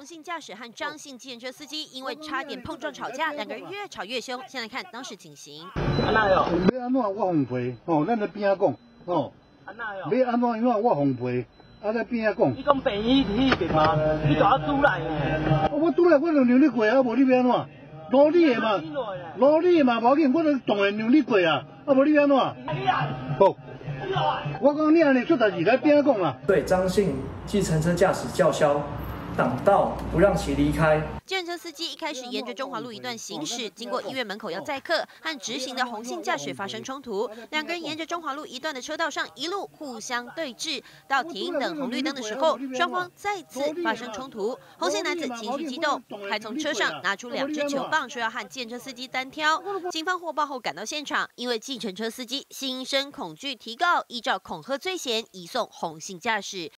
洪姓驾驶和张姓计程车司机因为差点碰撞吵架，两个人越吵越凶。先来看当时情形。 安那哟？ 要安怎我奉陪哦，咱在边仔讲哦。 安那哟？ 要安怎因为我奉陪，在边仔讲。 你讲病医迄边吗？你甲我拄来呢？ 我拄来我就让你过啊，无你要安怎？老你的嘛，老你的嘛，无要紧，我就当然让你过啊，无你要安怎？好。 我讲你安尼出代志，来边仔讲啦。 对张姓计程车驾驶叫嚣，挡道不让其离开。 计程车司机一开始沿着中华路一段行驶，经过医院门口要载客，和直行的洪姓驾驶发生冲突。两个人沿着中华路一段的车道上一路互相对峙，到停等红绿灯的时候，双方再次发生冲突。洪姓男子情绪激动，还从车上拿出2支球棒，说要和计程车司机单挑。警方获报后赶到现场，因为计程车司机心生恐惧，提告依照恐吓罪嫌移送洪姓驾驶。